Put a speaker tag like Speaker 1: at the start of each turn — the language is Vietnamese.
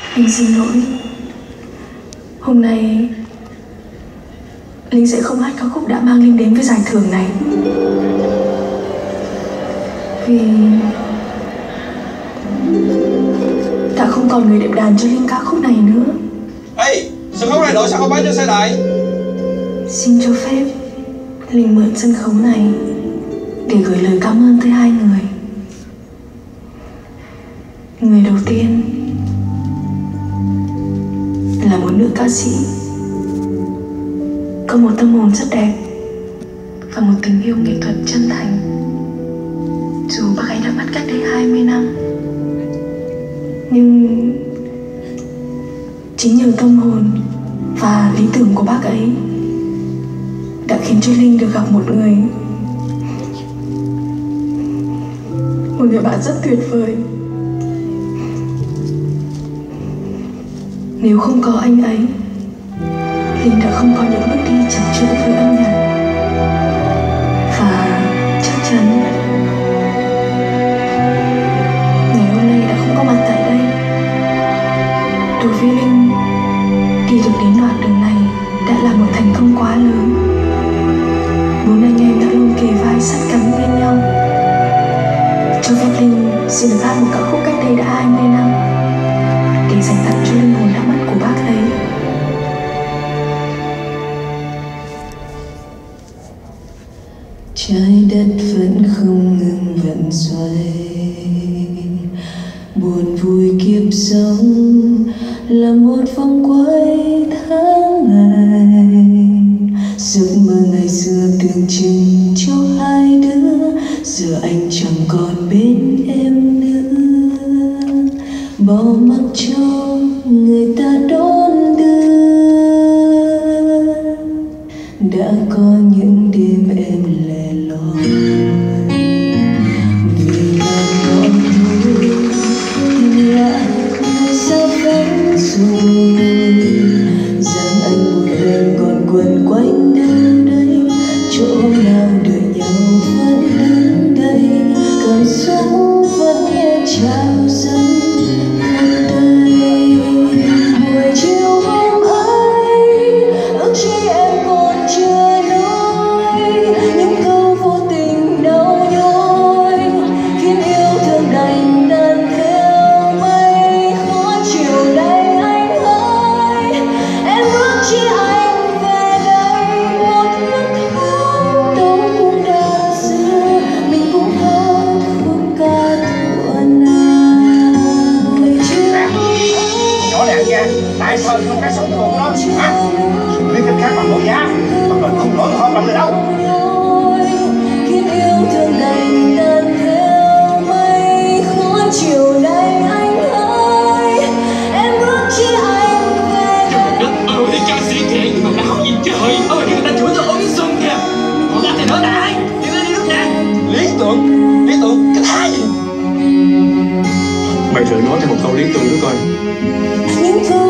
Speaker 1: Linh xin lỗi. Hôm nay Linh sẽ không hát ca khúc đã mang Linh đến với giải thưởng này. Vì đã không còn người đệm đàn cho Linh ca khúc này nữa.
Speaker 2: Ê, sân khấu này đội sao không bán cho xe đài?
Speaker 1: Xin cho phép Linh mượn sân khấu này để gửi lời cảm ơn tới hai người. Người đầu tiên là một nữ ca sĩ có một tâm hồn rất đẹp và một tình yêu nghệ thuật chân thành. Dù bác ấy đã mất cách đây 20 năm, nhưng chính nhờ tâm hồn và lý tưởng của bác ấy đã khiến cho Linh được gặp một người bạn rất tuyệt vời. Nếu không có anh ấy, Linh đã không có những bước đi chập chững với âm nhạc. Và chắc chắn ngày hôm nay đã không có mặt tại đây. Đối với Linh, đi được đến đoạn đường này đã là một thành công quá lớn. Bốn anh em đã luôn kề vai sát cánh bên nhau. Cho phép Linh xin được hát một ca khúc cách đây đã 20 năm để dành tặng cho linh hồn đã mất của bác ấy.
Speaker 3: Trái đất vẫn không ngừng vận xoay, buồn vui kiếp sống là một vòng quay tháng ngày. Giấc mơ ngày xưa tưởng chừng cho hai đứa, giờ anh chẳng còn bên em nữa. Bỏ mặc cho người ta đón đưa, đã có những đêm em lẻ loi vì là con thôi tình lại người xa vắng rồi. Rằng anh một mình còn quẩn quanh đâu đây, chỗ nào đợi nhau vẫn đứng đây, cảm xúc vẫn nghe chào dâng. Buổi chiều hôm ấy ước chi em còn chưa nói những câu vô tình đau nhói, khiến yêu thương đành đàn theo mây. Khó chiều nay anh ơi, em ước chi anh về đây. Một lúc tháng đâu cũng đã xưa, mình cũng hát khúc ca thuở nào. Buổi chiều
Speaker 2: Nhỏ lẹ nha, tại sao không cái sống thường đó hả? Biết cách khác bằng nỗi giá, bằng lời không nổi hơn bằng lời đâu.
Speaker 3: Khiến yêu thương đành đàn theo mây. Khó chiều nay anh ơi, em ước chi anh về đây.
Speaker 4: Đất ơi, ca sĩ trẻ nhưng mà đã không nhìn trời ơi, người ta chửi tôi ống xuân kìa. Họ làm thầy nói là ai? Đi lên đi nước nè.
Speaker 2: Lý tưởng cái thá gì? Mày thử nói thêm một câu lý tưởng nữa coi.
Speaker 3: Những câu